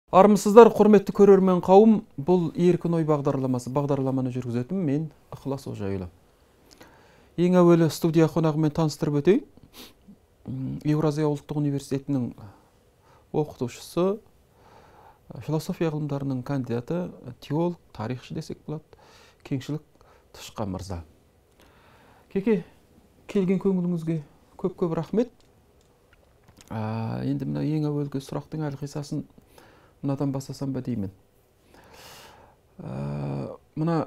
Армысыздар, құрметті көрермен қауым. Бұл еркін ой бағдарламасы. Бағдарламаны жүргізетін мен Ықылас Ожайұлы. Ең әуелі студия қонағымен таныстырып өтейін. Еуразия ұлттық университетінің оқытушысы, философия ғылымдарының кандидаты, теолог, тарихшы десек болады, Кеңшілік Тышқан мырза. Кеке, келген көңіліңізге көп рахмет. Енді мына ең әуелгі сұрақтың әлқисасын мынадан бастасам ба деймін. Мына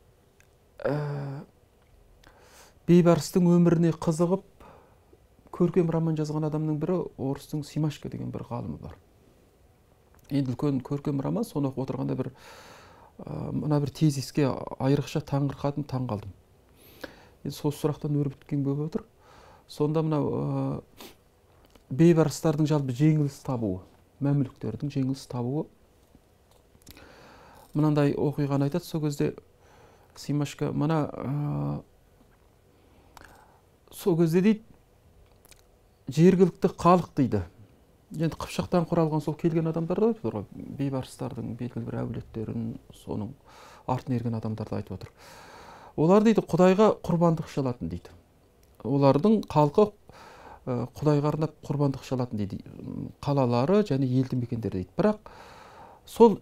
бейбарыстың өміріне қызығып көркем роман жазған адамның бірі орыстың Симашко деген бір ғалымы бар. Енді үлкен көркем роман, соны оқып отырғанда мына бір тезиске айрықша таңырқадым, таң қалдым. Енді сол сұрақтан өрбіткен болып отыр. Сонда мына бейбарыстардың жалпы жеңіліс табуы, мәмлүктердің жеңіліс табуы мынандай оқиғаны айтады. Сол кезде Симашко сол кезде дейді, жергілікті халық дейді. Енді қыпшақтан құралған сол келген адамдарды айтып отыр, бейбарыстардың белгілі бір әулеттерін, соның артын ерген адамдарды айтып отыр. Олар дейді, Құдайға құрбандық шалатын дейді. Олардың халқы Құдайға арнап құрбандық шалатын дейді, қалалары және елді мекендер дейді. Бірақ сол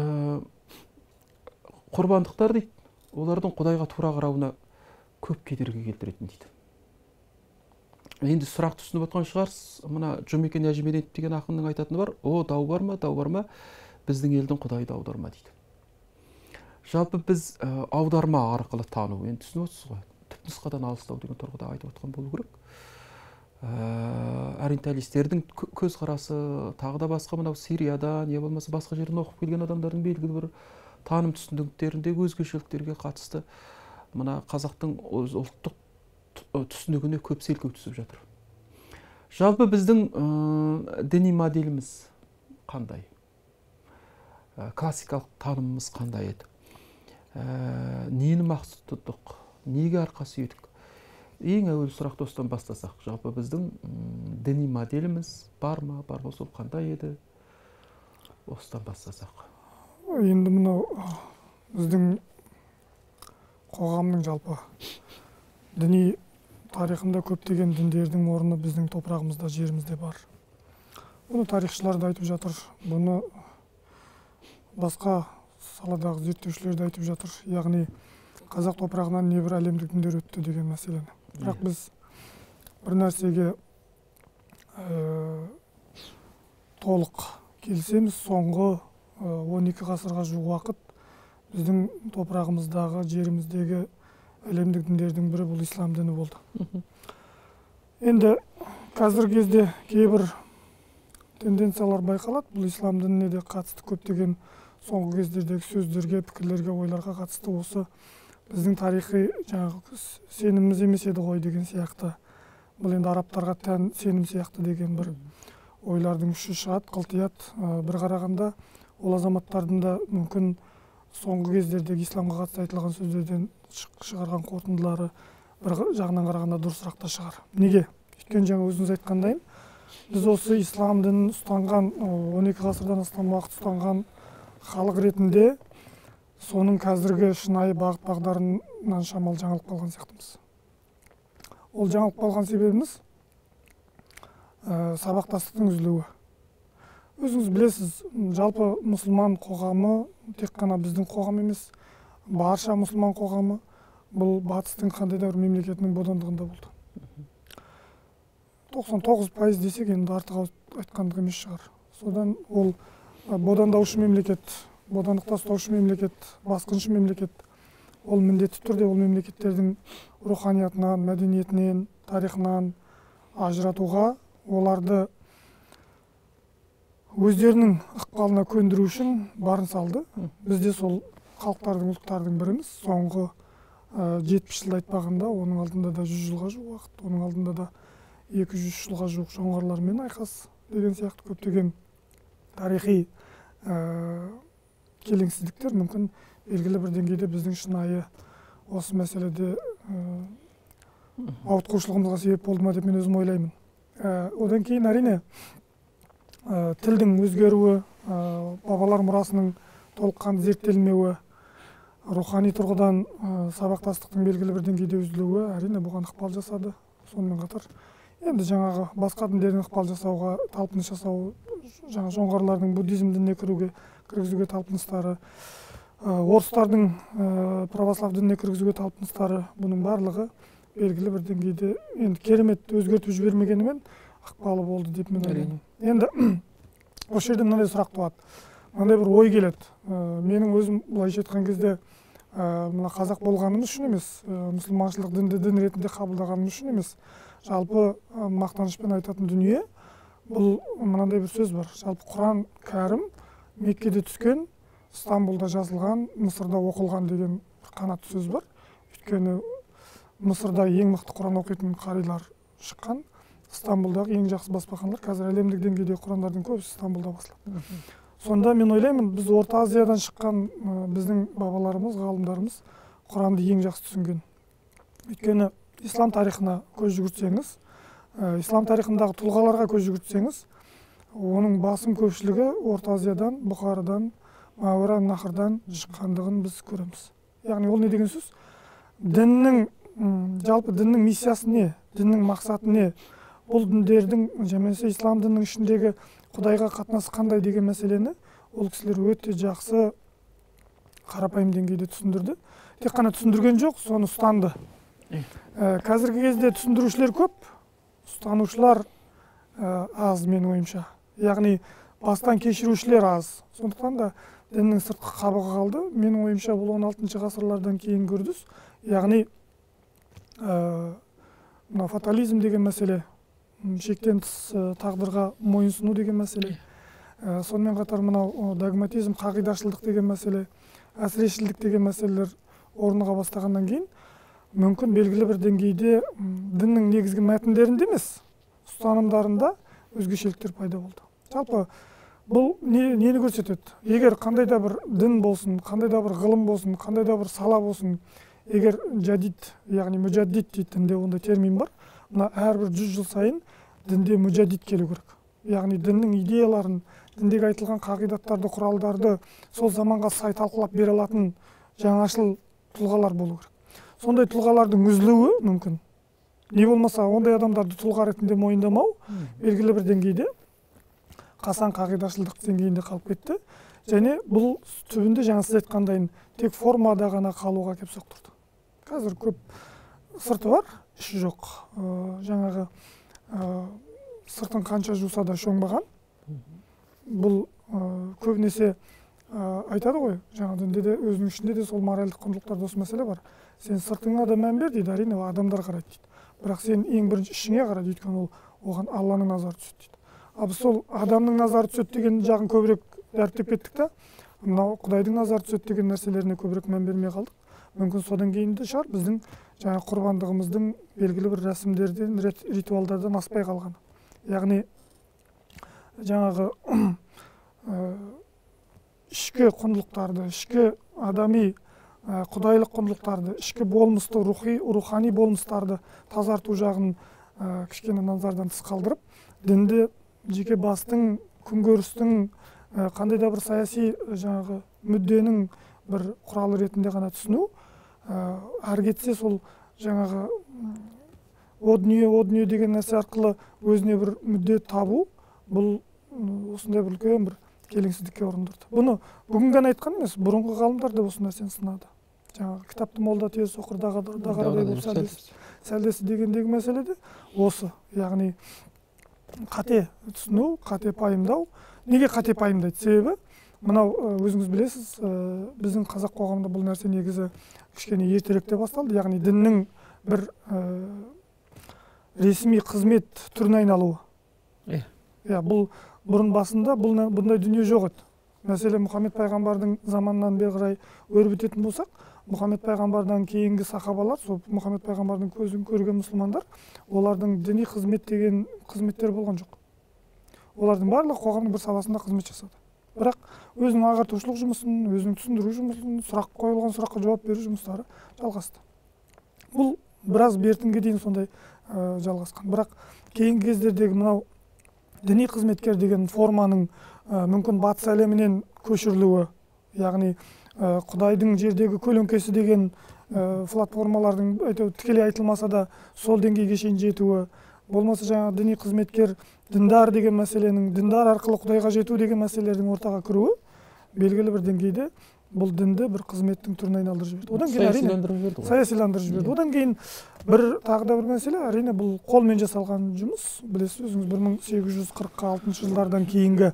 құрбандықтар дейді, олардың Құдайға тура қарауына көп кедергі келтіретін дейді. Енді сұрақты түсініп отқан шығарсыз, мына Жұмекен Нәжімеденов деген ақынның айтатыны бар: "О, дау бар ма, біздің елдің Құдайды аударма" дейді. Жалпы біз аударма арқылы тану, енді түсініп отырсыз ғой, түпнұсқадан алыстау деген тұрғыда айтып отқан болу керек. Ориенталистердің көзқарасы, тағы да басқа мынау Сириядан, не болмаса басқа жерден оқып келген адамдардың белгілі бір таным түсініктерінде өзгешеліктерге қатысты мына қазақтың ұлттық түсінігіне көп селкеу түсіп жатыр. Жалпы біздің діни моделіміз қандай? Классикалық танымымыз қандай еді? Нені мақсат тұттық? Неге арқа сүйедік? Ең әуелі сұрақты осыдан бастасақ, жалпы біздің діни моделіміз бар ма, бар болса ол қандай еді? Осыдан бастасақ. Енді мынау біздің қоғамның жалпы діни тарихында көптеген діндердің орны біздің топырағымызда, жерімізде бар. Бұны тарихшылар да айтып жатыр, бұны басқа саладағы зерттеушілер де айтып жатыр. Яғни қазақ топырағынан небір әлемдік діндер өтті деген мәселені. Бірақ біз бір нәрсеге толық келісеміз. Соңғы 12 ғасырға жуық уақыт біздің топырағымыздағы, жеріміздегі әлемдік діндердің бірі бұл ислам діні болды. Енді қазіргі кезде кейбір тенденциялар байқалады. Бұл ислам дініне де қатысты көптеген соңғы кездердегі сөздерге, пікірлерге, ойларға қатысты осы біздің тарихи жаңағы сеніміміз емес еді ғой деген сияқты. Бұл енді арабтарға тән сенім сияқты деген бір ойлардың үші шығады, қылтияды. Bir қарағанда ол азаматтардың да мүмкін соңғы кездердегі исламға қатысты айтылған сөздерден шығарған қорытындылары бір жағынан қарағанда дұрысырақ та шығар. Неге? Өйткені жаңа өзіңіз айтқандай, біз осы ислам дінін ұстанған, 12 ғасырдан астам уақыт ұстанған халық ретінде соның қазіргі шынайы бағыт-бағдарынан шамалы жаңылып қалған сияқтымыз. Ол жаңылып қалған себебіміз сабақтастықтың үзілуі. Өзіңіз білесіз, жалпы мұсылман қоғамы тек қана біздің қоғам емес, барша мұсылман қоғамы бұл батыстың қандай да бір мемлекетінің бодандығында болды. 99% десек енді артық айтқандық емес шығар. Содан ол бодандаушы мемлекет, бодандықта ұстаушы мемлекет, басқыншы мемлекет, ол міндетті түрде ол мемлекеттердің руханиятынан, мәдениетінен, тарихынан ажыратуға, оларды өздерінің ықпалына көндіру үшін барын салды. Бізде сол халықтардың, ұлттардың біріміз. Соңғы 70 жылда айтпағанда, оның алдында да 100 жылға жуық уақыт, оның алдында да 200 жылға жуық жоңғарлармен айқас деген сияқты көптеген тарихи келеңсіздіктер мүмкін белгілі бір деңгейде біздің шынайы осы мәселеде ауытқушылығымызға себеп болды ма деп мен өзім ойлаймын. Одан кейін әрине тілдің өзгеруі, бабалар мұрасының толыққанды зерттелмеуі, рухани тұрғыдан сабақтастықтың белгілі бір деңгейде үзілуі әрине бұған ықпал жасады. Сонымен қатар енді жаңағы басқа діндердің ықпал жасауға талпыныс жасау, жаңа жоңғарлардың буддизм дініне кіргізуге талпыныстары, орыстардың православ дініне кіргізуге талпыныстары, бұның барлығы белгілі бір деңгейде енді керемет өзгертіп жібермегенімен ықпалы болды деп мен ойлаймын. Енді осы жерде мынандай сұрақ туады, мынандай бір ой келеді. Менің өзім былайша айтқан кезде мына қазақ болғанымыз үшін емес, мұсылманшылық дінді дін ретінде қабылдағанымыз үшін емес, жалпы мақтанышпен айтатын дүние, бұл мынандай бір сөз бар. Жалпы Құран кәрім Меккеде түскен, Стамбулда жазылған, Мысырда оқылған деген қанатты сөз бар. Өйткені Мысырда ең мықты Құран оқитын қарилар шыққан, Стамбулдағы ең жақсы баспаханалар, қазір әлемдік деңгейде Құрандардың көбісі Стамбулда басылады. Сонда мен ойлаймын, біз Орта Азиядан шыққан біздің бабаларымыз, ғалымдарымыз Құранды ең жақсы түсінген. Өйткені ислам тарихына көз жүгіртсеңіз, ислам тарихындағы тұлғаларға көз жүгіртсеңіз, оның басым көпшілігі Орта Азиядан, Бұхарадан, Мауаран Нахрдан шыққандығын біз көреміз. Яғни ол не деген сөз? Діннің, жалпы діннің миссиясы не? Діннің мақсаты не? Бұл діндердің, немесе ислам дінінің ішіндегі Құдайға қатынасы қандай деген мәселені ол кісілер өте жақсы қарапайым деңгейде түсіндірді. Тек қана түсіндірген жоқ, соны ұстанды. Қазіргі кезде түсіндірушілер көп, ұстанушылар аз менің ойымша. Яғни бастан кешірушілер аз. Сондықтан да діннің сыртқы қабығы қалды. Менің ойымша бұл 16 ғасырлардан кейін үрдіс. Яғни фатализм деген мәселе, шектен тыс тағдырға мойынсыну деген мәселе. Сонымен қатар мынау догматизм, қағидашылдық деген мәселе, әсірешілдік деген мәселелер орныға бастағаннан кейін мүмкін белгілі бір деңгейде діннің негізгі мәтіндерінде емес, ұстанымдарында өзгешеліктер пайда болды. Жалпы бұл нені көрсетеді? Егер қандай да бір дін болсын, қандай да бір ғылым болсын, қандай да бір сала болсын, егер жадид, яғни мүжаддид дейтін ондай термин бар, мына әрбір 100 жыл сайын дінде мүжаддид келу керек. Яғни діннің идеяларын, діндегі айтылған қағидаттарды, құралдарды сол заманға сай талқылап бере алатын жаңашыл тұлғалар болу керек. Сондай тұлғалардың үзілуі мүмкін. Не болмаса, ондай адамдарды тұлға ретінде мойындамау белгілі бір деңгейде қасан қағидашылдық деңгейінде қалып кетті. Және бұл түбінде жаңа сіз айтқандайын тек формада ғана қалуға кеп соқтырды. Қазір көп сырты бар, іші жоқ. Жаңағы сыртын қанша жуса да шоңбаған. Бұл көбінесе айтады ғой, жаңа дінде де өзінің ішінде де сол моральдық құндылықтарда осы мәселе бар. Сен сыртыңа да мән бер дейді, әрине адамдар қарайды дейді. Бірақ сен ең бірінші ішіңе қарайды, өйткені оған Алланың назары түседі дейді. Ал сол адамның назары түседі деген жағын көбірек дәріптеп кеттік та, мынау Құдайдың назары түседі деген нәрселеріне көбірек мән бермей қалдық. Мүмкін содан кейін де шығар біздің жаңа құрбандығымыздың белгілі бір рәсімдерден, ритуалдардан аспай қалғаны. Яғни жаңағы ішкі құндылықтарды, ішкі адами құдайлық құндылықтарды, ішкі болмысты, рухани болмыстарды тазарту жағын кішкене назардан тыс қалдырып, дінді жеке бастың, күнкөрістің, қандай да бір саяси жаңағы мүдденің бір құралы ретінде ғана түсіну, әрі кетсе сол жаңағы о дүние деген нәрсе арқылы өзіне бір мүдде табу, бұл осындай бір үлкен бір келеңсіздікке ұрындырды. Бұны бүгін ғана айтқан емес, бұрынғы ғалымдар да осы нәрсені сынады. Жаңағы кітапты молда тез оқыр дағарадай болып сәлдесі дегендегі мәселе де осы. Яғни қате түсіну, қате пайымдау. Неге қате пайымдайды? Себебі мынау өзіңіз білесіз, біздің қазақ қоғамында бұл нәрсе негізі кішкене ертеректе басталды. Яғни діннің бір ресми қызмет түріне айналуы. Бұл бұрын басында бұндай дүние жоқ еді. Мәселе Мұхаммед пайғамбардың заманынан бері қарай өрбітетін болсақ, Мұхаммед пайғамбардан кейінгі сахабалар, сол Мұхаммед пайғамбардың көзін көрген мұсылмандар, олардың діни қызмет деген қызметтер болған жоқ. Олардың барлығы қоғамның бір саласында қызмет жасады. Бірақ өзінің ағартушылық жұмысын, өзінің түсіндіру жұмысын, сұрақ қойылған сұраққа жауап беру жұмыстары жалғасты. Бұл біраз бертінге дейін сондай жалғасқан. Бірақ кейінгі кездердегі мынау діни қызметкер деген форманың мүмкін батыс әлемінен көшірілуі, яғни Құдайдың жердегі көлеңкесі деген платформалардың тікелей айтылмаса да сол деңгейге шейін жетуі, болмаса жаңа діни қызметкер діндар деген мәселенің, діндар арқылы Құдайға жету деген мәселелердің ортаға кіруі белгілі бір деңгейде бұл дінді бір қызметтің түріне айналдырып жіберді. Одан кейін әрине саясиландырып жіберді. Одан кейін тағы да бір мәселе, әрине бұл қолмен жасалған жұмыс. Білесіз өзіңіз 1846 жылдардан кейінгі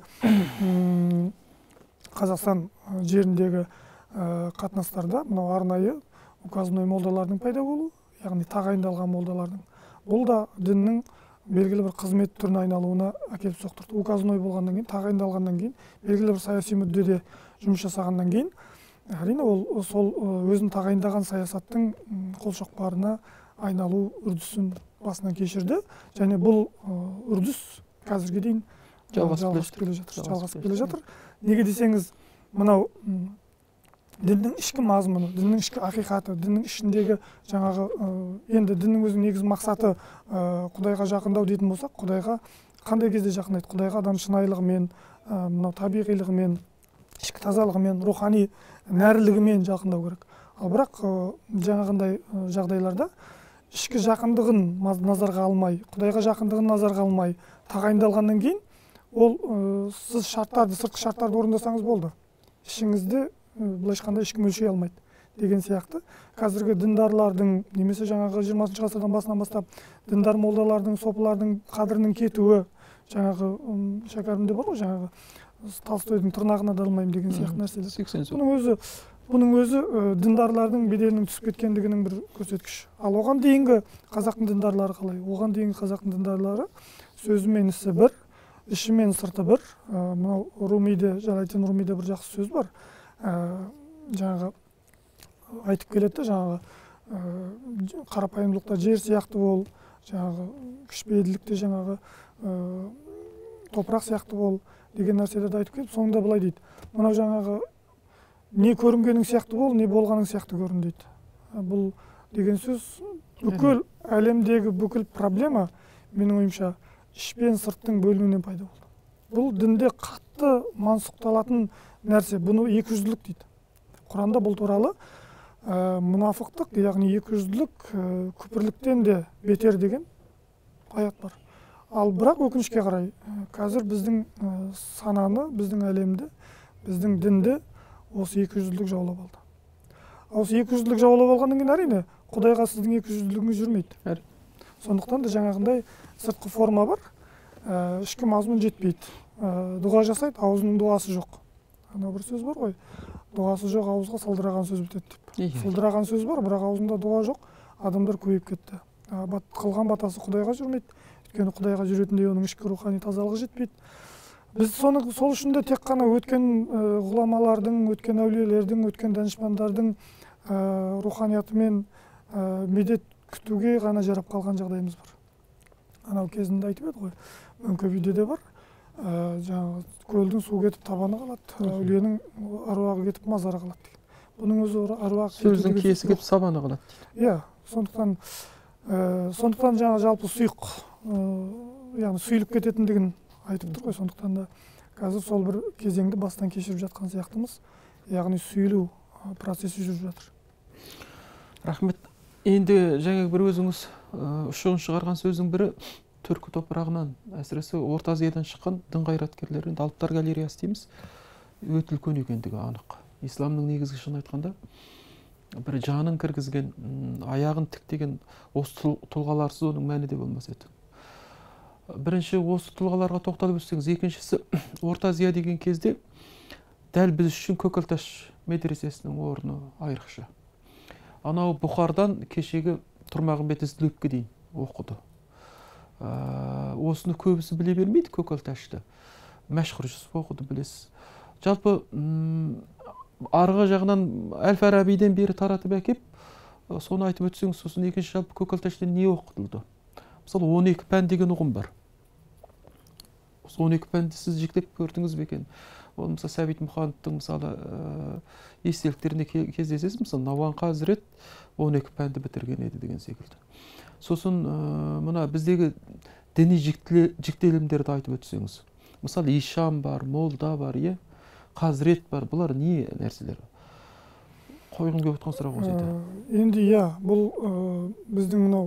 Қазақстан жеріндегі қатынастарда мынау арнайы указной молдалардың пайда болуы, яғни тағайындалған молдалардың. Бұл да діннің белгілі бір қызмет түріне айналуына әкеліп соқтырды. Указной болғаннан кейін, тағайындалғаннан кейін, белгілі бір саяси мүддеде жұмыс жасағаннан кейін, әрине ол сол өзін тағайындаған саясаттың қолшоқпарына айналу үрдісін басынан кешірді, және бұл үрдіс қазірге дейін жалғасып келе жатыр. Неге десеңіз, мынау діннің ішкі мазмұны, діннің ішкі ақиқаты, діннің ішіндегі жаңағы енді діннің өзінің негізгі мақсаты Құдайға жақындау дейтін болсақ, Құдайға қандай кезде жақындайды? Құдайға адам шынайылығымен, мынау табиғилығымен, ішкі тазалығымен, рухани нәрілігімен жақындау керек. Ал бірақ жаңағындай жағдайларда ішкі жақындығын назарға алмай, Құдайға жақындығын назарға алмай тағайындалғаннан кейін, ол сіз шарттарды, сыртқы шарттарды орындасаңыз болды. Ішіңізді былайша айтқанда ешкім өлшей алмайды деген сияқты. Қазіргі діндарлардың немесе жаңағы 20 ғасырдан басынан бастап діндар молдалардың, сопылардың қадірінің кетуі, жаңағы шәкәрімде бар ғой, жаңағы Толстойдың тырнағына да алмаймын деген сияқты нәрселер. Бұның өзі діндарлардың беделінің түсіп кеткендігінің бір көрсеткіші. Ал оған дейінгі қазақтың діндарлары қалай? Оған дейінгі қазақтың діндарлары сөзі мен ісі бір, іші мен сырты бір. Мынау Румиде, Жалалетдин Румиде бір жақсы сөз бар. Жаңағы айтып келеді, жаңағы қарапайымдылықта жер сияқты бол, жаңағы кішіпейілділікте жаңағы топырақ сияқты бол деген нәрселерді айтып келіп, соңында былай дейді. Мынау жаңағы не көрінгенің сияқты бол, не болғаның сияқты көрін дейді. Бұл деген сөз бүкіл әлемдегі бүкіл проблема, менің ойымша, іш пен сырттың бөлінуінен пайда болды. Бұл дінде қатты мансұқталатын нәрсе, бұны екіжүзділік дейді. Құранда бұл туралы мұнафықтық, яғни екіжүзділік күпірліктен де бетер деген аят бар. Ал бірақ өкінішке қарай, қазір біздің сананы, біздің әлемді, біздің дінді осы екіжүзділік жаулап алды. Осы екіжүзділік жаулап алғаннан кейін әрине Құдайға сіздің екіжүзділігіңіз жүрмейді. Сондықтан да жаңағындай сыртқы форма бар, ішкі мазмұн жетпейді. Дұға жасайды, аузының дұғасы жоқ. Анау бір сөз бар ғой, дұғасы жоқ ауызға сылдыраған сөз бітеді деп. Сылдыраған сөз бар, бірақ аузында дұға жоқ, адамдар көбейіп кетті. Қылған батасы Құдайға жүрмейді, өйткені Құдайға жүретіндей оның ішкі рухани тазалығы жетпейді. Біз сол үшін де тек қана өткен ғұламалардың, өткен әулиелердің, өткен данышпандардың руханиятымен медет күтуге ғана жарап қалған жағдайымыз бар. Анау кезінде айтып еді ғой, Мөңке биде де бар. Жаңағы көлдің су кетіп табаны қалады, әулиенің аруағы кетіп мазары қалады деген. Бұның өзі аруағы сөздің киесі кетіп сабаны қалады. Иә, сондықтан жаңағы жалпы сұйық, яғни сұйылып кететіндігін айтып тұр ғой. Сондықтан да қазір сол бір кезеңді бастан кешіріп жатқан сияқтымыз, яғни сұйылу процесі жүріп жатыр. Рахмет. Енді жаңағы бір өзіңіз ұшығын шығарған сөздің бірі түркі топырағынан, әсіресе Орта Азиядан шыққан дін қайраткерлерін Алыптар галереясы дейміз, өте үлкен екендігі анық. Исламның негізгі шын айтқанда бір жанын кіргізген, аяғын тіктеген осы тұлғаларсыз оның мәні де болмас еді. Бірінші осы тұлғаларға тоқталып өтсеңіз, екіншісі Орта Азия деген кезде дәл біз үшін Көкелташ медресесінің орны айрықша. Анау Бұхардан кешегі Тұрмағамбет Ізділепке дейін оқыды. Осыны көбісі біле бермейді Көкелташты. Мәшһүр Жүсіп оқыды, білесіз. Жалпы арғы жағынан Әл-Фарабиден бері таратып әкеп, соны айтып өтсеңіз, сосын екінші жалпы Көкелташтан не оқытылды? Мысалы 12 пән деген ұғым бар. 12 пәнді сіз жіктеп көрдіңіз бе екен? Ол мысалы Сәбит Мұхановтың мысалы естеліктеріне кездесесіз, мысалы Науан Хазірет 12 пәнді бітірген еді деген секілді. Сосын мына біздегі діни жіктелімдерді айтып өтсеңіз. Мысалы, ишан бар, молда бар, қазірет бар, бұлар не нәрселер? Қойғым келіп отқан сұрақ осы еді. Енді бұл біздің мынау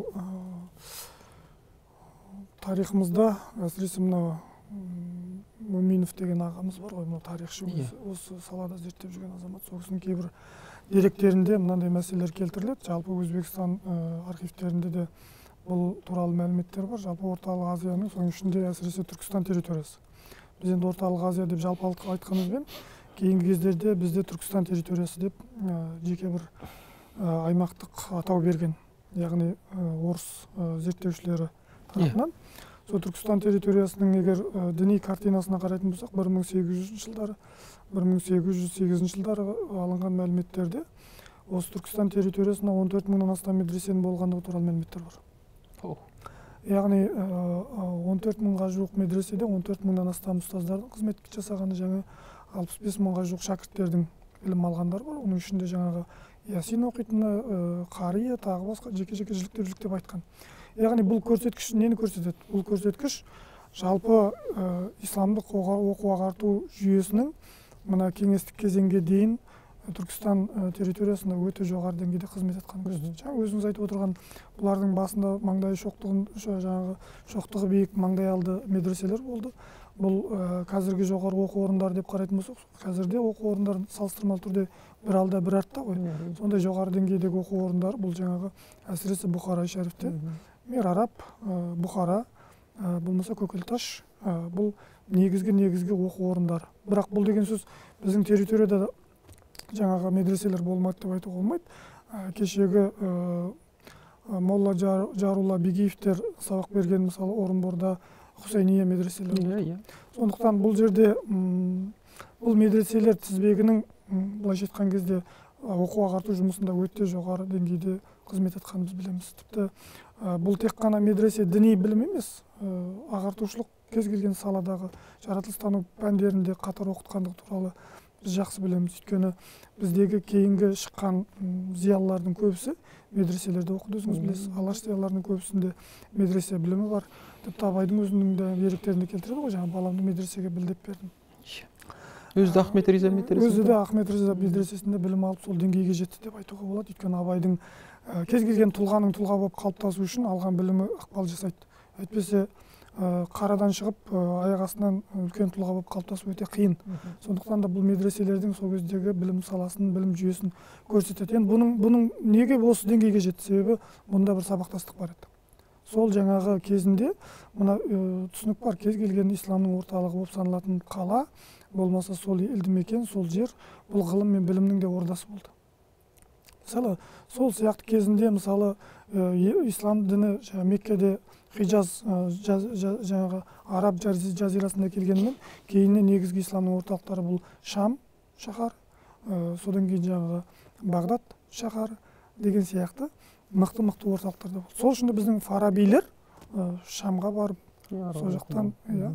тарихымызда, әсіресе мынау Муминов деген ағамыз бар ғой, тарихшы, осы салада зерттеп жүрген азамат. Сол кісінің кейбір деректерінде мынандай мәселелер келтіріледі. Жалпы Өзбекстан архивтерінде де бұл туралы мәліметтер бар. Жалпы Орталық Азияның, соның ішінде әсіресе Түркістан территориясы. Біз енді Орталық Азия деп жалпылық айтқанымызбен, кейінгі кездерде бізде Түркістан территориясы деп жеке бір аймақтық атау берген, яғни орыс зерттеушілері тарапынан. Сол Түркістан территориясының егер діни картинасына қарайтын болсақ, 1800 жылдары, 1808 жылдары алынған мәліметтерде осы Түркістан территориясында 14 мыңнан астам медресенің болғандығы туралы мәліметтер бар. Яғни 14 мыңға жуық медреседе 14 мыңнан астам ұстаздардың қызмет жасағаны, жаңа 65 мыңға жуық шәкірттердің білім алғандар бар. Оның ішінде жаңағы Ясин оқитыны, қария, тағы басқа жеке-жеке жіліктеп айтқан. Яғни бұл көрсеткіш нені көрсетеді? Бұл көрсеткіш жалпы исламдық оқу-ағарту жүйесінің мына кеңестік кезеңге дейін Түркістан территориясында өте жоғары деңгейде қызмет етқанын көрсетеді. Жаңа өзіңіз айтып отырған бұлардың басында маңдайы шоқтығы биік маңдай алды медреселер болды. Бұл қазіргі жоғары оқу орындары деп қарайтын болсақ, қазірде оқу орындарын салыстырмалы түрде бір алда бір артта ғой. Сондай жоғары деңгейдегі оқу орындары бұл жаңағы әсіресе Бұхара шәрифте, Мирараб, Бұхара, болмаса Көкелташ, бұл негізгі оқу орындары. Бірақ бұл деген сөз біздің территорияда жаңағы медреселер болмайды деп айтуға болмайды. Кешегі Молла Жарулла Бегиевтер сабақ берген, мысалы, Орынборда Хусайния медреселері. Сондықтан бұл жерде бұл медреселер тізбегінің былайша айтқан кезде оқу-ағарту жұмысында өте жоғары деңгейде қызмет етқанын біз білеміз. Тіпті бұл тек қана медресе діни білім емес, ағартушылық кез келген саладағы жаратылыстану пәндерінде қатар оқытқандығы туралы біз жақсы білеміз. Өйткені біздегі кейінгі шыққан зиялылардың көбісі медреселерде оқыды, өзіңіз білесіз. Алаш зиялыларының көбісінде медресе білімі бар. Тіпті Абайдың өзінің де еңбектерінде келтіреді ғой, жаңа баламды медресеге білдеп бердім. Өзі де Ахмет Риза медресесінде? Өзі де Ахмет Риза медресесінде білім алып сол деңгейге жетті деп айтуға болады. Өйткені Абайдың кез келген тұлғаның тұлға болып қалыптасу үшін алған білімі ықпал жасайды. Әйтпесе қарадан шығып аяқ астынан үлкен тұлға болып қалыптасу өте қиын. Сондықтан да бұл медреселердің сол кездегі білім саласын, білім жүйесін көрсетеді. Енді бұның неге осы деңгейге жетті? Себебі мұнда бір сабақтастық бар еді. Сол жаңағы кезінде мына түсінік бар, кез келген исламның орталығы болып саналатын қала, болмаса сол елді мекен, сол жер, бұл ғылым мен білімнің де ордасы болды. Мысалы, сол сияқты кезінде, мысалы, ислам діні Меккеде Хижаз, жаңағы Араб жазирасында келгенмен, кейіннен негізгі исламның орталықтары бұл Шам шаһар, содан кейін жаңағы Бағдат шаһары деген сияқты мықты орталықтарда болды. Сол үшін біздің фарабилер Шамға барып, сол жақтан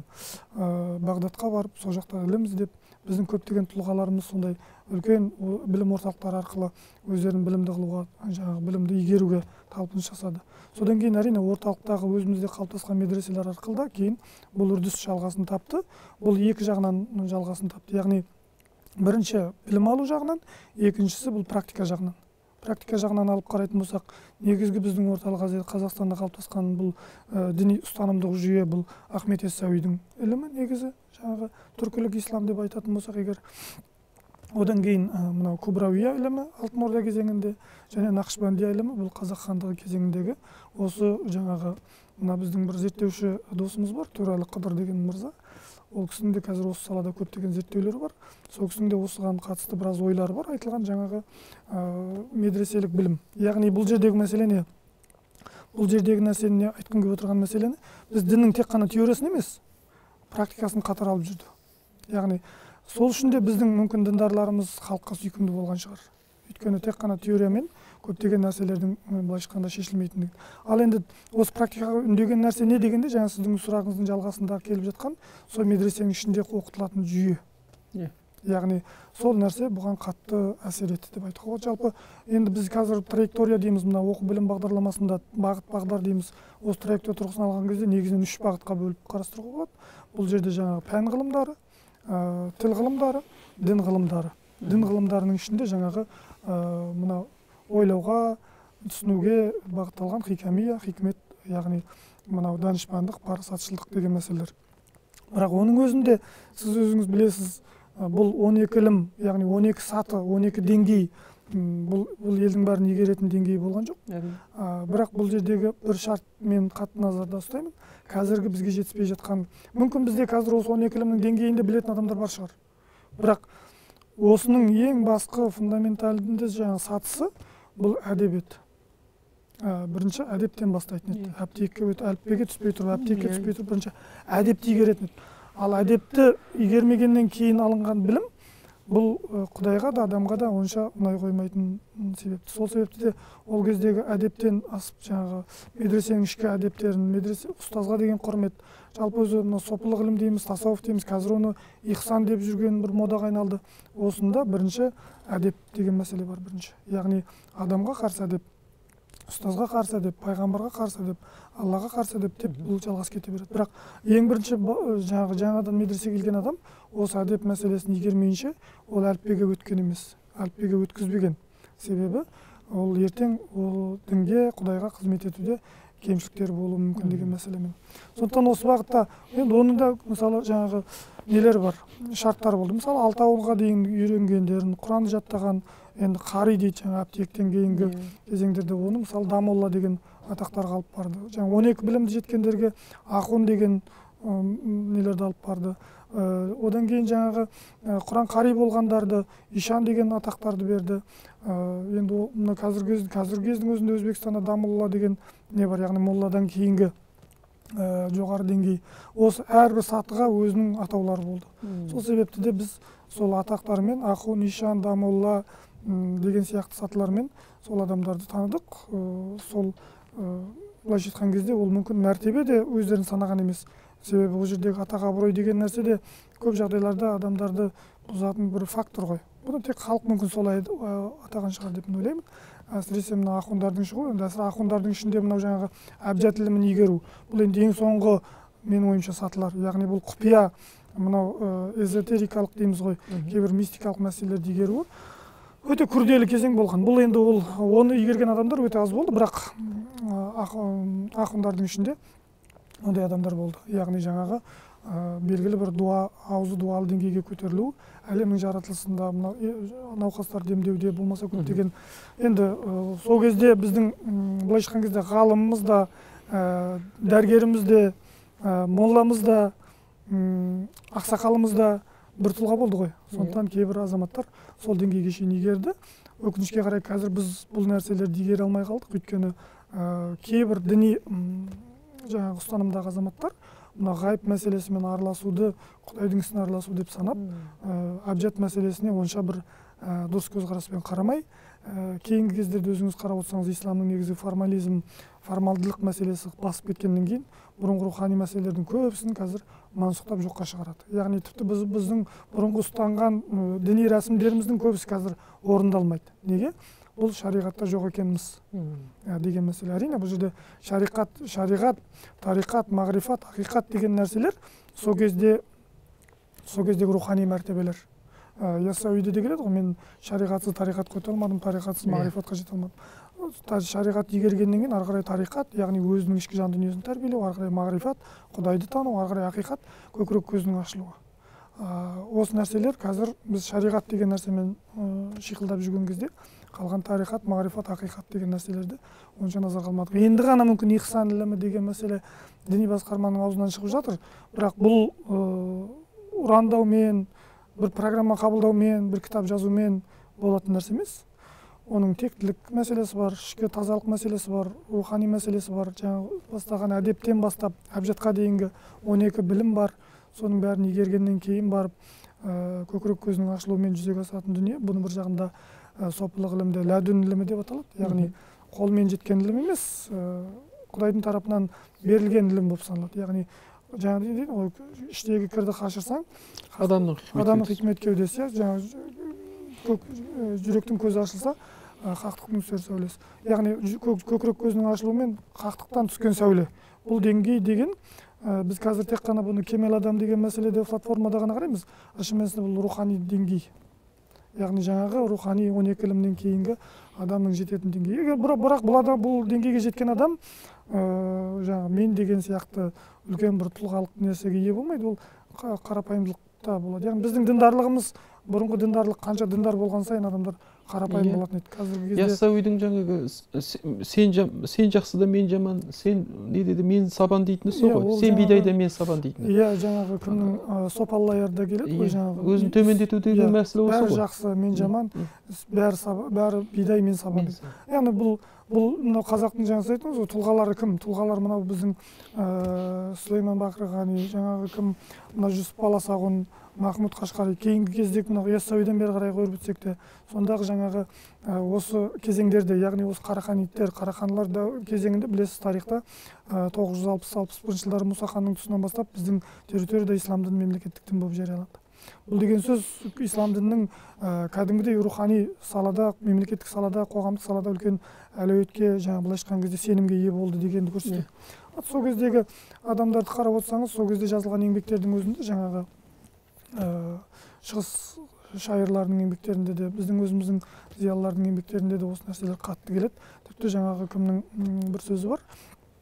Бағдатқа барып, сол жақта ілім іздеп, біздің көптеген тұлғаларымыз сондай үлкен білім орталықтары арқылы өздерін білімді қылуға, жаңағы білімді игеруге талпыныс жасады. Содан кейін әрине орталықтағы өзімізде қалыптасқан медреселер арқылы кейін бұл үрдіс жалғасын тапты. Бұл екі жағынан жалғасын тапты. Яғни бірінші білім алу жағынан, екіншісі бұл практика жағынан. Практика жағынан алып қарайтын болсақ, негізгі біздің орталық Азия Қазақстанда қалыптасқан бұл діни ұстанымдық жүйе, бұл Ахмет Яссауидің ілімі негізі, жаңағы түркілік ислам деп айтатын болсақ егер. Одан кейін мынау Кубрауия ілімі Алтын Орда кезеңінде, және Нақшбандия ілімі бұл Қазақ хандығы кезеңіндегі осы жаңағы мына біздің бір зерттеуші досымыз бар, Төрәлі Қыдыр деген мырза. Ол кісінің де қазір осы салада көптеген зерттеулері бар. Сол кісінің де осыған қатысты біраз ойлары бар, айтылған жаңағы медреселік білім. Яғни бұл жердегі мәселе не? Бұл жердегі нәрсені айтқым келіп отырған мәселені біз діннің тек қана теориясын емес, практикасын қатар алып жүрді. Яғни сол үшін де біздің мүмкін діндарларымыз халыққа сүйкімді болған шығар. Өйткені тек қана теориямен көптеген нәрселердің былайша айтқанда шешілмейтіндігі. Ал енді осы практикаға үндеген нәрсе не дегенде, жаңа сіздің сұрағыңыздың жалғасында келіп жатқан сол медресенің ішінде оқытылатын жүйе. яғни сол нәрсе бұған қатты әсер етті деп айтуға болады. Жалпы енді біз қазір траектория дейміз, мына оқу білім бағдарламасында бағыт бағдар дейміз. Осы траектория тұрғысынан алған кезде негізінен 3 бағытқа бөліп қарастыруға болады. Бұл жерде жаңағы пән ғылымдары, тіл ғылымдары, дін ғылымдары. Дін ғылымдарының ішінде жаңағы мына ойлауға, түсінуге бағытталған хикамия, хикмет, яғни мынау данышпандық, парасатшылдық деген мәселелер. Бірақ оның өзінде сіз өзіңіз білесіз, бұл 12 ілім, яғни 12 саты, 12 деңгей, бұл елдің бәрін игеретін деңгей болған жоқ. Бірақ бұл жердегі бір шарт мен қатты назарда ұстаймын. Қазіргі бізге жетіспей жатқан, мүмкін бізде қазір осы 12 ілімнің деңгейінде білетін адамдар бар шығар. Бірақ осының ең басқы фундаменталдінде жаңағы сатысы бұл әдебиет. Бірінші әдептен бастайтын еді. Әліпбиге түспей тұрып, әптекке түспей тұрып, бірінші әдепті игеретін еді. Ал әдепті игермегеннен кейін алынған білім бұл Құдайға да адамға да онша ұнай қоймайтын себепті. Сол себепті де ол кездегі әдептен асып жаңағы медресенің ішкі әдептерін, медресе ұстазға деген құрмет, жалпы өзі сопылық ілім дейміз, тасауф дейміз, қазір оны ихсан деп жүрген бір модаға айналды. Осында бірінші әдеп деген мәселе бар бірінші. Яғни адамға қарсы әдеп, ұстазға қарсы әдеп, пайғамбарға қарсы әдеп, Аллаға қарсы әдеп деп бұл жалғас кете береді. Бірақ ең бірінші жаңадан медресеге келген адам осы әдеп мәселесін игермейінше ол әліпбиге өткен емес, әліпбиге өткізбеген. Себебі ол ертең ол дінге, Құдайға қызмет етуде кемшіліктер болуы мүмкін деген мәселемен. Сондықтан осы бағытта енді оның да мысалы жаңағы нелер бар, шарттар болды. Мысалы 6 ауылға дейін үйренгендерін, Құранды жаттаған, енді қари дейді жаңа әптиектен кейінгі кезеңдерде оны мысалы Дамолла деген атақтарға алып барды. Жаңа 12 білімді жеткендерге Ахун деген нелерді алып барды. Одан кейін жаңағы Құран қари болғандарды Ишан деген атақтарды берді. Енді мына қазіргі кездің өзінде Өзбекстанда Дамолла деген не бар, яғни молладан кейінгі жоғары деңгей. Осы әрбір сатыға өзінің атаулары болды. Сол себепті де біз сол атақтармен Ахун, Ишан, Дамолла деген сияқты сатылармен сол адамдарды таныдық. Сол былайша айтқан кезде ол мүмкін мәртебе де өздерін санаған емес. Себебі ол жердегі атақ абырой деген нәрсе де көп жағдайларда адамдарды бұзатын бір фактор ғой. Бұны тек халық мүмкін солай атаған шығар деп ойлаймын. Әсіресе мына ахундардың шығуы, ахундардың ішінде мынау жаңағы әбжат ілімін игеру. Бұл енді ең соңғы менің ойымша сатылар. Яғни бұл құпия, мынау эзотерикалық дейміз ғой, кейбір мистикалық мәселелерді игеруі өте күрделі кезең болған. Бұл енді оны игерген адамдар өте аз болды, бірақ ахундардың ішінде ондай адамдар болды. Яғни жаңағы белгілі бір аузы дуалы деңгейге көтерілу, әлемнің жаратылысында науқастар демдеуде болмаса көптеген. Енді сол кезде біздің былайша айтқан кезде ғалымымыз да, дәрігеріміз де, молламыз да, ақсақалымыз да бір тұлға болды ғой. Сондықтан кейбір азаматтар сол деңгейге шейін игерді. Өкінішке қарай қазір біз бұл нәрселерді игере алмай қалдық. Өйткені кейбір діни жаңағы ұстанымдағы азаматтар мына ғайып мәселесімен араласуды, Құдайдың ісіне араласу деп санап, әбжат мәселесіне онша бір дұрыс көзқараспен қарамай, кейінгі кездерде өзіңіз қарап отырсаңыз, исламның негізі формализм, формалдылық мәселесі басып кеткеннен кейін, бұрынғы рухани мәселелердің көбісін қазір мансұқтап жоққа шығарады. Яғни тіпті біздің бұрынғы ұстанған діни рәсімдеріміздің көбісі қазір орындалмайды. Неге? Бұл шариғатта жоқ екеніміз деген мәселе. Әрине бұл жерде шариғат, тариқат, мағрифат, ақиқат деген нәрселер сол кездегі рухани мәртебелер. Яссауиде де келеді ғой, мен шариғатсыз тариқат қойта алмадым, тариқатсыз мағрифатқа жете алмадым. Шариғат игергеннен кейін ары қарай тариқат, яғни өзінің ішкі жан дүниесін тәрбиелеу, ары қарай мағрифат, Құдайды тану, ары қарай ақиқат, көкірек көзінің ашылуы. Осы нәрселер қазір біз шариғат деген нәрсемен шиқылдап жүрген кезде қалған тариқат, мағрифат, ақиқат деген нәрселерді онша назарға алмадық. Енді ғана мүмкін ихсан ілімі деген мәселе діни басқарманың аузынан шығып жатыр. Бірақ бұл ұрандаумен, бір программа қабылдаумен, бір кітап жазумен болатын нәрсе емес. Оның тектілік мәселесі бар, ішкі тазалық мәселесі бар, рухани мәселесі бар. Жаңағы бастаған әдептен бастап әбжатқа дейінгі 12 білім бар. Соның бәрін игергеннен кейін барып көкірек көзінің ашылуымен жүзеге асатын дүние. Бұның бір жағында сопылық ілімде ләдүн ілімі деп аталады. Яғни қолмен жеткен ілім емес, Құдайдың тарапынан берілген ілім болып саналады. Яғни жаңа дейді ғой, іштегі кірді қашырсаң, адамның хикмет кеудесі, жаңа жүректің көзі ашылса, қақтықтың түсер сәулесі. Яғни көкірек көзінің ашылуымен қақтықтан түскен сәуле. Бұл деңгей деген, біз қазір тек қана бұны кемел адам деген мәселеде платформада ғана қараймыз. Шын мәнісінде бұл рухани деңгей. Яғни жаңағы рухани 12 ілімнен кейінгі адамның жететін деңгейі. Бірақ бұл деңгейге жеткен адам жаңағы мен деген сияқты үлкен бір тұлғалық нәрсеге ие болмайды, ол қарапайымдылықта болады. Яғни біздің діндарлығымыз, бұрынғы діндарлық қанша діндар болған сайын адамдар қарапайым болатын еді. Қазіргі кезде Яссауидің жаңағы сен жақсы да мен жаман, сен не деді, мен сабан дейтіні сол ғой. Сен бидай да мен сабан дейтіні. Иә, жаңағы кімнің сопаллайарда келеді ғой, жаңағы өзін төмендету деген мәселе осы ғой. Бәрі жақсы, мен жаман, бәрі бидай, мен сабан дейді. Яғни бұл мынау қазақтың жаңа айтыңыз ғой, тұлғалары кім? Тұлғалар мынау біздің Сүлеймен Бақырғани, жаңағы кім, мына Жүсіп Баласағұн, Махмұд Қашқари, кейінгі кездегі мынау Яссауиден бері қарай қойып өтсек те, сондағы жаңағы осы кезеңдерде, яғни осы қараханиттер, қараханлар кезеңінде білесіз тарихта 960-61 жылдары Мұса ханның тұсынан бастап біздің территорияда ислам діні мемлекеттік дін болып жарияланды. Бұл деген сөз ислам дінінің кәдімгідей рухани салада, мемлекеттік салада, қоғамдық салада үлкен әлеуетке, жаңа былайша айтқан кезде сенімге ие болды дегенді көрсетеді. Сол кездегі адамдарды қарап отырсаңыз, сол кезде жазылған еңбектердің өзінде жаңағы шығыс шайырларының еңбектерінде де, біздің өзіміздің зиялылардың еңбектерінде де осы нәрселер қатты келеді. Тіпті жаңағы кімнің бір сөзі бар.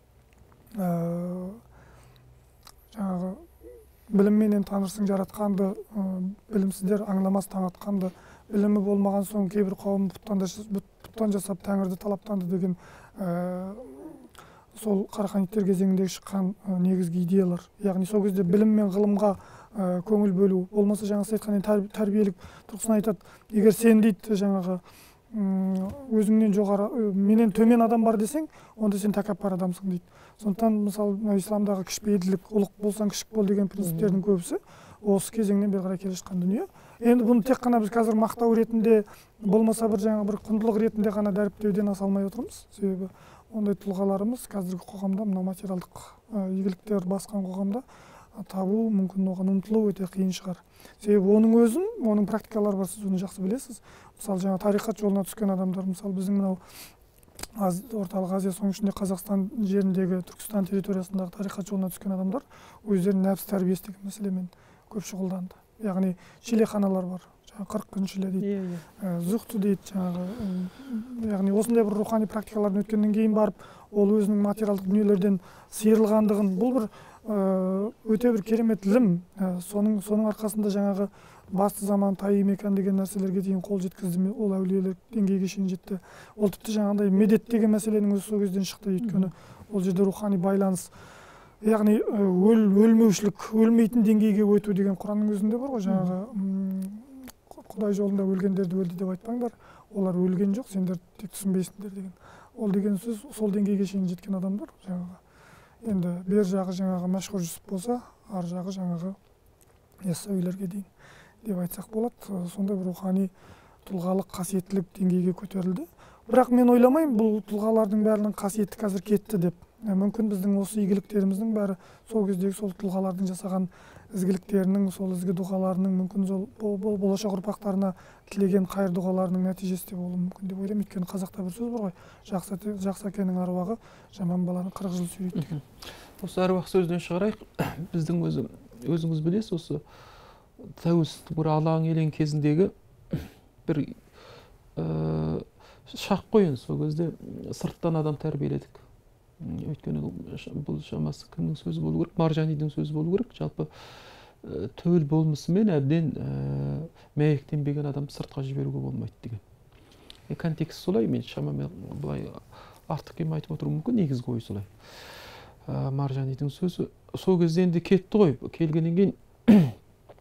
Жаңағы білімменен танырсың жаратқанды, білімсіздер аңламас таң атқанды, білімі болмаған соң кейбір қауым бұттан жасап тәңірді талаптанды деген сол қараханиттер кезеңіндегі шыққан негізгі идеялар. Яғни сол кезде білім мен ғылымға көңіл бөлу, болмаса жаңағы айтқан тәрбиелік тұрғысынан айтады, егер сен дейді жаңағы өзіңнен жоғары, менен төмен адам бар десең, онда сен тәкаппар адамсың дейді. Сондықтан мысалы исламдағы кішіпейілділік, ұлық болсаң кішік бол деген принциптердің көбісі осы кезеңнен бері қарай келе жатқан дүние. Енді бұны тек қана біз қазір мақтау ретінде, болмаса бір жаңағы бір құндылық ретінде ғана дәріптеуден аса алмай отырмыз. Себебі ондай тұлғаларымыз қазіргі қоғамда, мына материалдық игіліктер басқан қоғамда табу мүмкін, оған ұмтылу өте қиын шығар. Себебі оның практикалары бар, сіз оны жақсы білесіз. Мысалы жаңа тарихат жолына түскен адамдар, мысалы біздің мынау орталық Азия, соның ішінде Қазақстан жеріндегі Түркістан территориясындағы тарихат жолына түскен адамдар өздерінің нәпс тәрбиесі деген мәселемен көп шұғылданды. Яғни шилеханалар бар, жаңағы 40 шіле дейді, зұхты дейді, жаңағы яғни осындай бір рухани практикалардан өткеннен кейін барып, ол өзінің материалдық дүниелерден сиырылғандығын, бұл бір өте бір керемет ілім, соның арқасында жаңағы басты заман тайы мекан деген нәрселерге дейін қол жеткізді, ол әулиелер деңгейге шейін жетті. Ол тіпті жаңағыдай медет деген мәселенің өзі сол кезден шықты, өйткені ол жерде рухани байланыс, яғни өлмеушілік, өлмейтін деңгейге өту деген Құранның өзінде бар ғой, жаңағы Құдай жолында өлгендерді өлді деп айтпаңдар, олар өлген жоқ, сендер тек түсінбейсіңдер деген. Ол деген сөз сол деңгейге шейін жеткен адамдар, жаңағы енді бер жағы жаңағы мәшһүр Жүсіп болса, ар жағы жаңағы Яссауилерге дейін деп айтсақ болады. Сондай бір рухани тұлғалық қасиеттілік деңгейге көтерілді. Бірақ мен ойламаймын, бұл тұлғалардың бәрінің қасиеті қазір кетті деп. Мүмкін біздің осы игіліктеріміздің бәрі сол кездегі сол тұлғалардың жасаған ізгіліктерінің, сол ізгі дұғаларының, мүмкін болашақ ұрпақтарына тілеген қайыр дұғаларының нәтижесі де болуы мүмкін деп ойлаймын. Өйткені қазақта бір сөз бар ғой, жақсы әкенің аруағы жаман баланы 40 жыл сүйрейді деген. Осы аруақ сөзінен шығарайық, біздің өзіңіз білесіз, осы тәуелсіздік бір алаң елең кезіндегі бір шақ қой, сол кезде сырттан адам тәрбиеледік. Өйткені бұл шамасы кімнің сөзі болу керек, Маржанидың сөзі болу керек. Жалпы төл болмысымен әбден мәйектенбеген адамды сыртқа жіберуге болмайды деген. Контекст солай, мен шамамен былай артық кем айтып отыруым мүмкін, негізгі ой солай. Маржанидың сөзі сол кезде енді кетті ғой, келгеннен кейін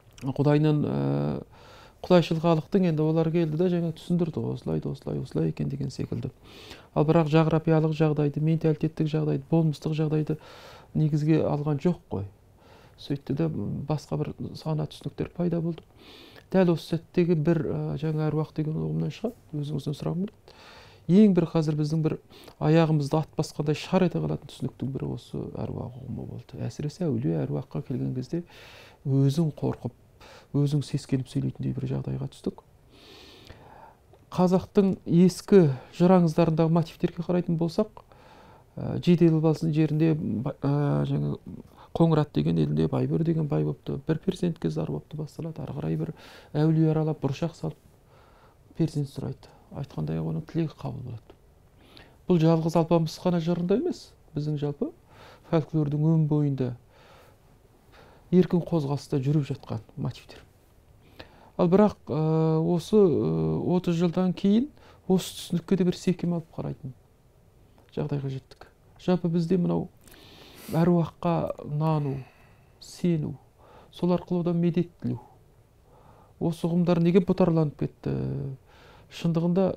құдайшылғалықтың енді олар келді да жаңа түсіндірді, осылай екен деген секілді. Ал бірақ жағрапиялық жағдайды, менталитеттік жағдайды, болмыстық жағдайды негізге алған жоқ қой. Сөйтті де басқа бір сана түсініктер пайда болды. Дәл осы сәттегі бір жаңа әруақ деген ұғымнан шығады, өзіңізден сұрағым келеді. ең бір қазір біздің бір аяғымызды ат басқандай шар ете қалатын түсініктің бірі осы әруақ ұғымы болды. Әсіресе әулие әруаққа келген кезде өзің қорқып, өзің сескеніп сөйлейтіндей бір жағдайға түстік. Қазақтың ескі жыр аңыздарындағы мотивтерге қарайтын болсақ, Жиделбалсын жерінде жаңа Қоңырат деген елінде Байбөр деген бай болыпты, бір перзентке зар болыпты басталады. Ары қарай бір әулие аралап бұршақ салып перзент сұрайды. Айтқандай оның тілегі қабыл болады. Бұл жалғыз алпамыс қана жырында емес, біздің жалпы фольклордың өн бойында еркін қозғалыста жүріп жатқан мотивтер. Ал бірақ осы 30 жылдан кейін осы түсінікке де бір секем алып қарайтын жағдайға жеттік. Жалпы бізде мынау әруаққа нану, сену, сол арқылы одан медет тілеу. Осы ұғымдар неге бұтарланып кетті? Шындығында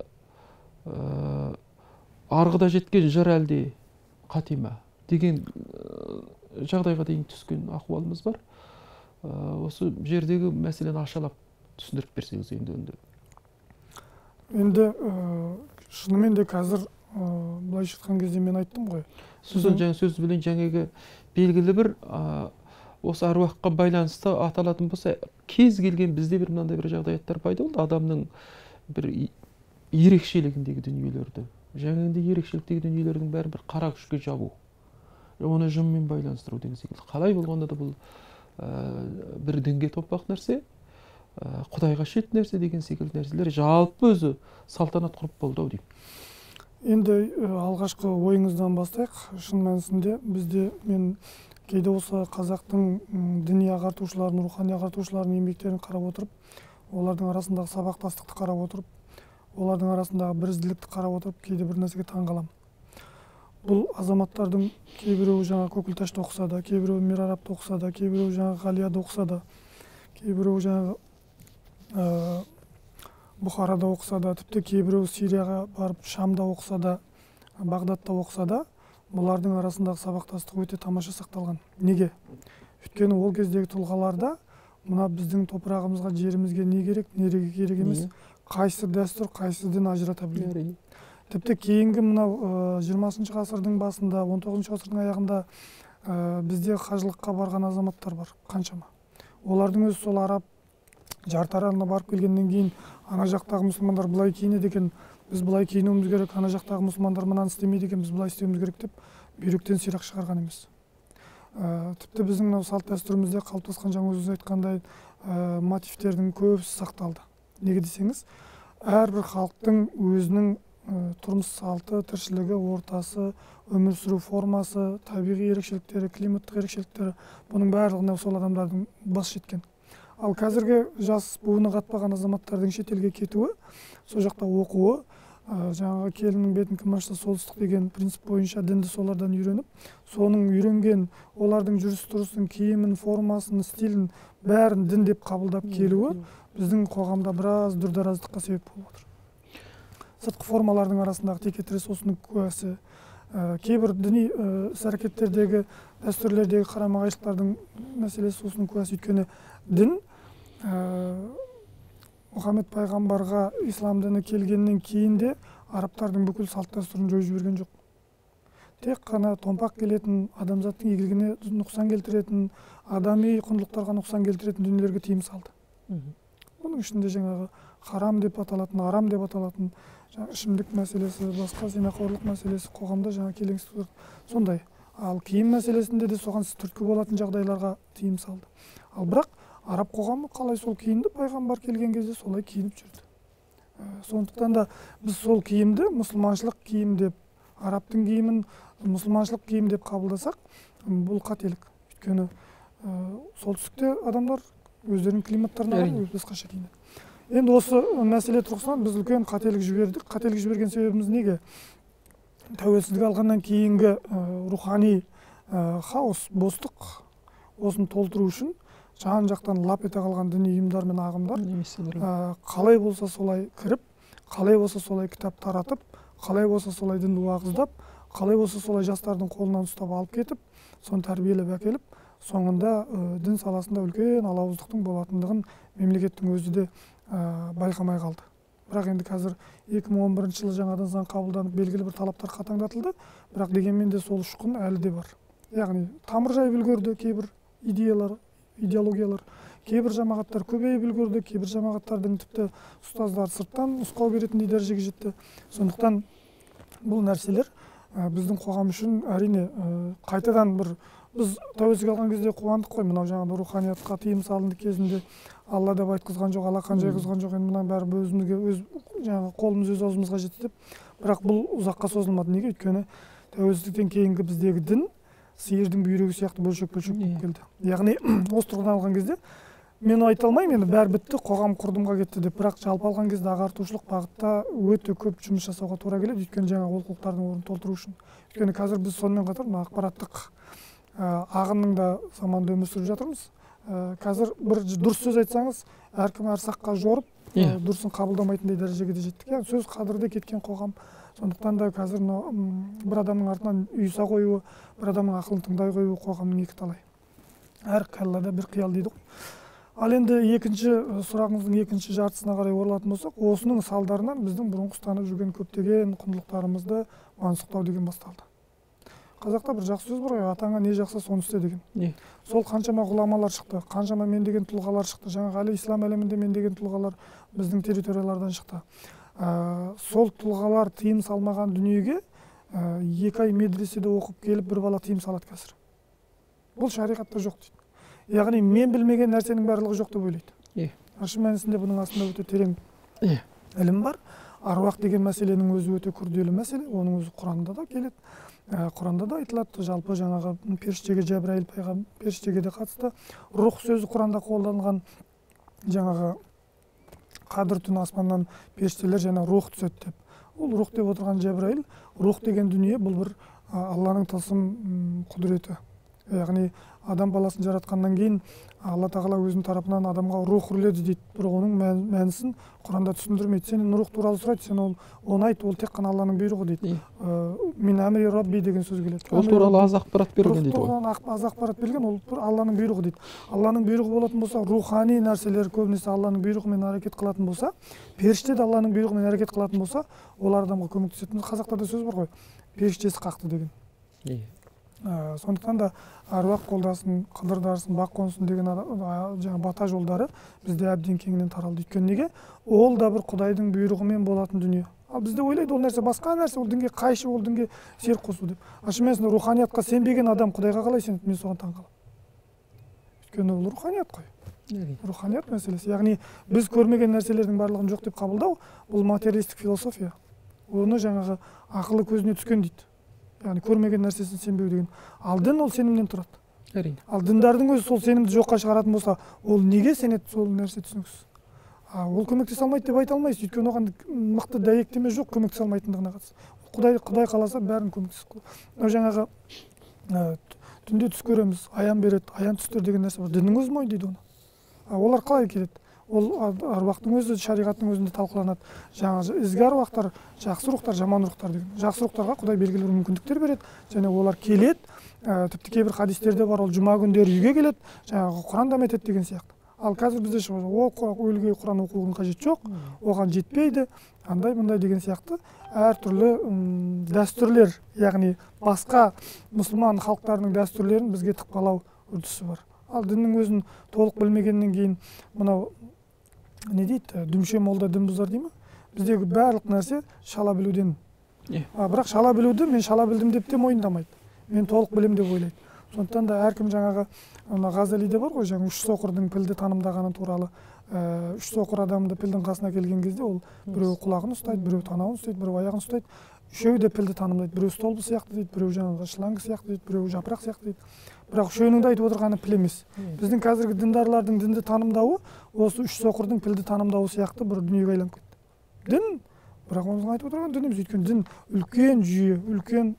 арғыда жеткен жыр әлде қате ма деген жағдайға дейін түскен ахуалымыз бар. Осы жердегі мәселені ашалап түсіндіріп берсеңіз енді. Енді шынымен де қазір былайша айтқан кезде мен айттым ғой. Сөз білейін, жаңағы белгілі бір осы әруаққа байланысты аталатын болса, кез келген бізде бір мынандай бір жағдаяттар пайда болды. Адамның бір ерекшелігіндегі дүниелерді, жаңағындай ерекшеліктегі дүниелердің бәрін бір қара күшке жабу, оны жынмен байланыстыру деген секілді. Қалай болғанда да бұл бір дінге топақ нәрсе, Құдайға шет нәрсе деген секілді нәрселер жалпы өзі салтанат құрып болды ау деймін. Енді алғашқы ойыңыздан бастайық. Шын мәнісінде бізде мен кейде осы қазақтың діни ағартушыларын, рухани ағартушылардың еңбектерін қарап отырып, олардың арасындағы сабақтастықты қарап отырып, олардың арасындағы бірізділікті қарап отырып, кейде бір нәрсеге таң қаламын. Бұл азаматтардың кейбіреуі жаңа Көкілташты оқыса да, кейбіреуі Мирарапты оқыса да, кейбіреуі жаңа Ғалияды оқыса да, кейбіреуі жаңа Бұхарада оқыса да, тіпті кейбіреуі Сирияға барып Шамда оқыса да, Бағдатта оқыса да, бұлардың арасындағы сабақтастық өте тамаша сақталған. Неге? Өйткені ол кездегі тұлғаларда мына біздің топырағымызға, жерімізге не керек, неге керек емес, қайсы дәстүр, қайсы дін ажырата білген. Тіпті кейінгі мынау 20 ғасырдың басында, 19 ғасырдың аяғында бізде қажылыққа барған азаматтар бар, қаншама. Олардың өзі сол араб жарты аралына барып келгеннен кейін ана жақтағы мұсылмандар былай киінеді екен, біз былай киінуіміз керек, ана жақтағы мұсылмандар мынаны істемейді екен, біз былай істеуіміз керек деп бүйректен сирақ шығарған емес. Тіпті біздің мынау салт дәстүрімізде қалыптасқан жаңа өзіңіз айтқандай мотивтердің көбісі сақталды. Неге десеңіз, әрбір халықтың өзінің тұрмыс салты, тіршілігі, ортасы, өмір сүру формасы, табиғи ерекшеліктері, климаттық ерекшеліктері, бұның барлығына сол адамдардың бас жеткен. Ал қазіргі жас буыны қатпаған азаматтардың шетелге кетуі, сол жақта оқуы, жаңағы келіннің бетін кім ашса солтүстік деген принцип бойынша дінді солардан үйреніп, соның үйренген олардың жүріс-тұрысын, киімін, формасын, стилін бәрін дін деп қабылдап келуі біздің қоғамда біраз дүрдараздыққа себеп болып отыр. Сыртқы формалардың арасындағы текетірес осының куәсі, кейбір діни іс-әрекеттердегі, дәстүрлердегі қарама-қайшылықтардың мәселесі осының куәсі. Өйткені дін Мұхаммед пайғамбарға ислам діні келгеннен кейін де арабтардың бүкіл салт дәстүрін жойып жіберген жоқ. Тек қана томпақ келетін, адамзаттың игілігіне нұқсан келтіретін, адами құндылықтарға нұқсан келтіретін дүниелерге тыйым салды. Бұның ішінде жаңағы харам деп аталатын, арам деп аталатын, ішімдік мәселесі, басқа зинақорлық мәселесі, қоғамда жаңа келеңсіздік сондай. Ал киім мәселесінде де соған түрткі болатын жағдайларға тыйым салды. Ал бірақ араб қоғамы қалай сол киімді пайғамбар келген кезде солай киініп жүрді. Сондықтан да біз сол киімді мұсылманшылық киім деп, арабтың киімін мұсылманшылық киім деп қабылдасақ, бұл қателік. Өйткені солтүстікте адамдар өздерінің климаттарына басқаша киінеді. Енді осы мәселе тұрғысынан біз үлкен қателік жібердік. Қателік жіберген себебіміз неге? Тәуелсіздік алғаннан кейінгі рухани хаос, бостық, осын толтыру үшін жан-жақтан лап ете қалған діни ұйымдар мен ағымдар қалай болса солай кіріп, қалай болса солай кітап таратып, қалай болса солай дінді уағыздап, қалай болса солай жастардың қолынан ұстап алып кетіп, соны тәрбиелеп әкеліп, соңында дін саласында үлкен алауыздықтың болатындығын мемлекеттің өзі де байқамай қалды. бірақ енді қазір 2011 жылы жаңадан заң қабылданып белгілі бір талаптар қатаңдатылды, бірақ дегенмен де сол ұшқын әлі де бар. Яғни тамыр жайып үлгерді кейбір идеологиялар, кейбір жамағаттар көбейіп үлгерді, кейбір жамағаттардың тіпті ұстаздар сырттан нұсқау беретіндей дәрежеге жетті. Сондықтан бұл нәрселер біздің қоғам үшін әрине қайтадан бір біз тәуелсіздік алған кезде қуандық қой, мынау жаңағы руханиятқа тыйым салынды кезінде Алла деп айтқызған жоқ, алақан жайғызған жоқ, енді мына бәрі өзімізге өз жаңағы қолымыз өз аузымызға жетті деп. Бірақ бұл ұзаққа созылмады. Неге? Өйткені тәуелсіздіктен кейінгі біздегі дін сиырдың бүйрегі сияқты бөлшек-бөлшек болып келді. Яғни осы тұрғыдан алған кезде мен айта алмаймын, енді бәрі бітті, қоғам құрдымға кетті деп, бірақ жалпы алған кезде ағартушылық бағытта өте көп жұмыс жасауға тура келеді, өйткені жаңа олқылықтардың орнын толтыру үшін. Өйткені қазір біз сонымен қатар ақпараттық ағынның да заманында өмір сүріп жатырмыз. Қазір бір дұрыс сөз айтсаңыз, әркім әр саққа жорып, дұрысын қабылдамайтындай дәрежеге де жеттік. Яғни сөз қадірде кеткен қоғам. Сондықтан да қазір бір адамның артынан ұйыса қоюы, бір адамның ақылын тыңдай қоюы қоғамның екі талай. Әр қалада бір қиял дейді ғой. Ал енді екінші сұрағыңыздың екінші жартысына қарай оралатын болсақ, осының салдарынан біздің бұрынғы ұстанып жүрген көптеген құндылықтарымызды мансұқтау деген басталды. Қазақта бір жақсы сөз бар ғой, атаңа не жақса соны істе деген. Сол қаншама ғұламалар шықты, қаншама мен деген тұлғалар шықты. Жаңағы әлі ислам әлемінде мен деген тұлғалар біздің территориялардан шықты. Сол тұлғалар тыйым салмаған дүниеге 2 ай медреседе оқып келіп бір бала тыйым салады қазір. Бұл шариғатта жоқ дейді. Яғни мен білмеген нәрсенің барлығы жоқ деп ойлайды. Шын мәнісінде бұның астында өте терең ілім бар. Аруақ деген мәселенің өзі өте күрделі мәселе, оның өзі Құранда да келеді. Құранда да айтылады, жалпы жаңағы періштеге Жәбірайыл пайғамбар періштеге де қатысты. Рух сөзі Құранда қолданылған, жаңағы қадір түн аспаннан періштелер және рух түседі деп. Ол рух деп отырған Жәбірайыл, рух деген дүние бұл бір Алланың тылсым құдіреті. Яғни адам баласын жаратқаннан кейін Алла тағала өзінің тарапынан адамға рух үрледі дейді. Бірақ оның мәнісін Құранда түсіндірмейді. Сенен рух туралы сұрайды, сен оны айт, ол тек қана Алланың бұйрығы дейді. Мин әмри Рабби деген сөз келеді. Ол туралы аз ақпарат берген дейді ғой. Аз ақпарат берген, ол Алланың бұйрығы дейді. Алланың бұйрығы болатын болса, рухани нәрселер көбінесе Алланың бұйрығымен әрекет қылатын болса, періште де Алланың бұйрығымен әрекет қылатын болса, олар адамға көмектесетін. Қазақта да сөз бар ғой, періштесі қақты деген. Сондықтан да аруақ қолдасын, қыдырдарсын, бақ қонсын деген бата жолдары бізде әбден кеңінен таралды. Өйткені неге? Ол да бір Құдайдың бұйрығымен болатын дүние. Ал бізде ойлайды ол нәрсе басқа нәрсе, ол дінге қайшы, ол дінге серік қосу деп. Шын мәнісінде руханиятқа сенбеген адам Құдайға қалай сенеді? Мен соған таң қаламын. Өйткені ол руханият қой. Руханият мәселесі. Яғни біз көрмеген нәрселердің барлығын жоқ деп қабылдау, бұл материалистік философия. Оны жаңағы ақылы көзіне түскен дейді. Яғни көрмеген нәрсесін сенбеу деген. Ал дін ол сенімнен тұрады. Әрине. Ал діндардың өзі сол сенімді жоққа шығаратын болса, ол неге сенеді сол нәрсе түсініксіз. Ол көмектесе алмайды деп айта алмайсыз. Өйткені оған мықты дәйектеме жоқ көмектесе алмайтындығына қатысты. Құдай қаласа бәрін көмектесіп. Жаңағы түнде түс көреміз, аян береді, аян түстер деген нәрсе бар. Діннің өзі мойындайды оны. Олар қалай келеді? Ол аруақтың өзі шариғаттың өзінде талқыланады. Жаңағы ізгі аруақтар, жақсы рухтар, жаман рухтар деген. Жақсы рухтарға Құдай белгілі бір мүмкіндіктер береді, және олар келеді. Тіпті кейбір хадистерде бар, ол жұма күндері үйге келеді, жаңағы Құран дәметеді деген сияқты. Ал қазір бізде өліге Құран оқудың қажеті жоқ, оған жетпейді, андай мындай деген сияқты әртүрлі дәстүрлер, яғни басқа мұсылман халықтарының дәстүрлерін бізге тықпалау үрдісі бар. Ал діннің өзін толық білмегеннен кейін мынау не дейді, дүмше молда дін бұзар дей ма? Біздегі барлық нәрсе шала білуден. Бірақ шала білуді мен шала білдім деп те мойындамайды. Мен толық білем деп ойлайды. Сондықтан да әркім жаңағы Ғазалиде бар ғой, жаңағы 3 соқырдың пілді танымдағаны туралы. 3 соқыр адамды пілдің қасына келген кезде ол біреу құлағын ұстайды, біреу танауын ұстайды, біреу аяғын ұстайды. Үшеуі де пілді танымдайды. Біреу столбы сияқты дейді, біреу жаңағы шланга сияқты дейді, біреу жапырақ сияқты дейді. Бірақ үшеуінің де айтып отырғаны піл емес. Біздің қазіргі діндарлардың дінді танымдауы осы 3 соқырдың пілді танымдауы сияқты бір дүниеге айланып кетті. Дін, бірақ оның айтып отырған дін емес, өйткені дін үлкен жүйе, үлкен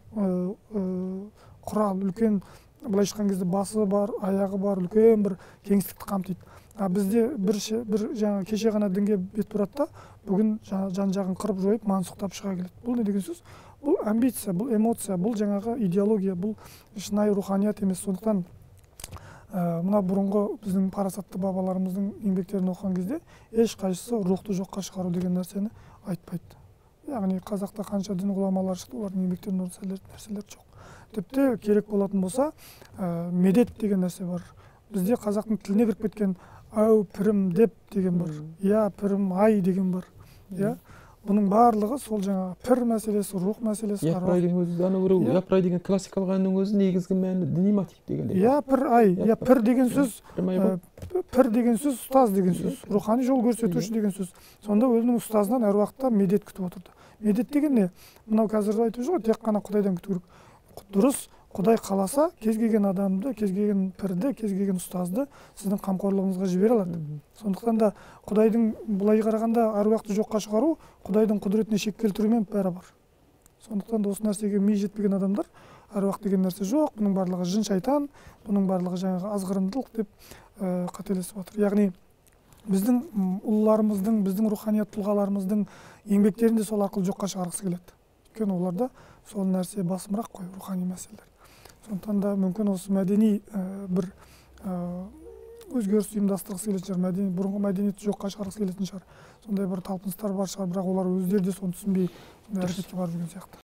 құрал, үлкен былайша айтқан кезде басы бар, аяғы бар, үлкен бір кеңістікті қамтиды. Бізде бір жаңа кеше ғана дінге бет бұрады да, бүгін жан-жағын қырып жойып мансұқтап шыға келеді. Бұл не деген сөз? Бұл амбиция, бұл эмоция, бұл жаңағы идеология, бұл шынайы руханият емес. Сондықтан мына бұрынғы біздің парасатты бабаларымыздың еңбектерін оқыған кезде ешқайсысы рухты жоққа шығару деген нәрсені айтпайды. Яғни қазақта қанша дін ғұламалары шықты, олардың еңбектерінде нәрселер жоқ. Тіпті керек болатын болса, медет деген нәрсе бар. Бізде қазақтың тіліне кіріп кеткен ау пірім деп деген бар. Я пірім ай деген бар. Бұның барлығы сол жаңағы пір мәселесі, рух мәселесі. Япырайдың өзі, япырай деген классикалық әннің өзі негізгі мәні діни мотив дегенде. Япыр ай, пір деген сөз, ұстаз деген сөз, рухани жол көрсетуші деген сөз. Сонда өзінің ұстазынан әр уақытта медет күтіп отырды. Медет деген не? Мынау қазір айтып жүр ғой, тек қана Құдайдан күту керек. Дұрыс, Құдай қаласа, кез келген адамды, кез келген пірді, кез келген ұстазды сіздің қамқорлығыңызға жібере алады. Сондықтан да Құдайдың былай қарағанда аруақты жоққа шығару, Құдайдың құдіретіне шек келтірумен бәрі-бір. Сондықтан да осы нәрсеге ми жетпеген адамдар аруақ деген нәрсе жоқ, бұның барлығы жын шайтан, бұның барлығы жаңағы азғырындылық деп қателесіп отыр. Яғни біздің ұлыларымыздың, біздің руханият тұлғаларымыздың еңбектерінде сол арқылы жоққа шығарғысы келеді. Өйткені оларда сол нәрсе басымырақ қой, рухани мәселелер. Сондықтан да мүмкін осы мәдени бір өзгеріс ұйымдастырғысы келетін шығар, бұрынғы мәдениетті жоққа шығарғысы келетін шығар. Сондай бір талпыныстар бар шығар, бірақ олар өздері де соны түсінбей сондай әрекетке барып жүрген сияқты.